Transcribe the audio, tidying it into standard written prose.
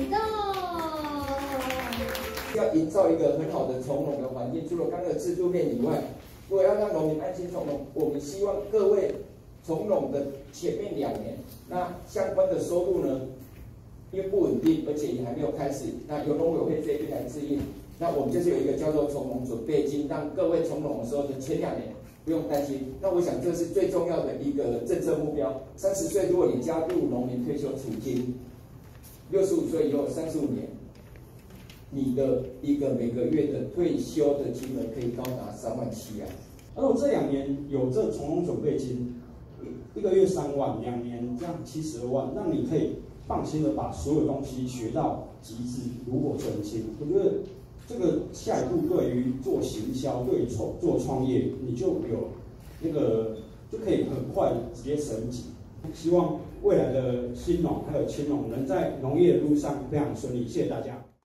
动。 要营造一个很好的从农的环境，除了刚刚的制度面以外，如果要让农民安心从农，我们希望各位从农的前面2年，那相关的收入呢，因为不稳定，而且也还没有开始，那由农委会这边来指引。那我们就是有一个叫做从农准备金，让各位从农的时候的前2年不用担心。那我想这是最重要的一个政策目标。30岁如果你加入农民退休储金，65岁以后35年，你的一个每个月的退休的金额可以高达3万7啊。 而我这2年有这从农准备金，1个月3万，2年这样72万，让你可以放心的把所有东西学到极致，炉火纯青。我觉得这个下一步对于做行销、对于做创业，你就有那个就可以很快直接升级。希望未来的新农还有青农能在农业的路上非常顺利，谢谢大家。